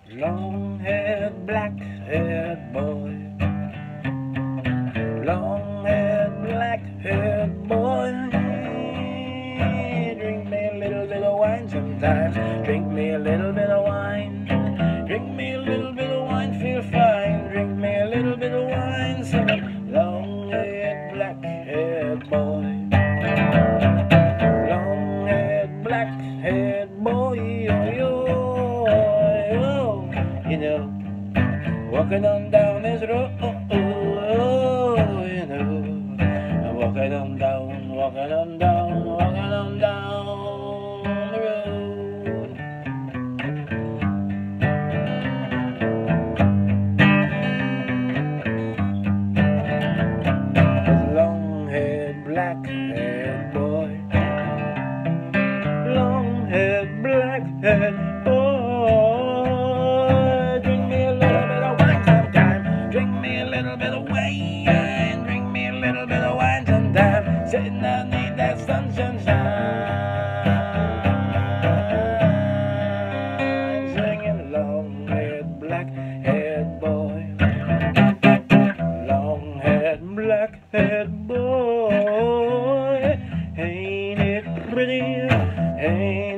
Long-haired, black-haired boy. Long-haired, black-haired boy. Drink me a little bit of wine sometimes. Drink me a little bit of wine. Drink me a little bit of wine, feel fine. Drink me a little bit of wine, some long-haired, black-haired boy. Long-haired, black-haired boy, you know, walking on down this road, you know, I'm walking on down, walking on down, walking on down the road. This long-haired, black-haired boy, long-haired, black-haired boy. Drink me a little bit of wine sometime. Drink me a little bit of wine. Drink me a little bit of wine sometime. Sitting underneath that sunshine, singing long-haired, black-haired boy. Long-haired, black-haired boy. Ain't it pretty? Ain't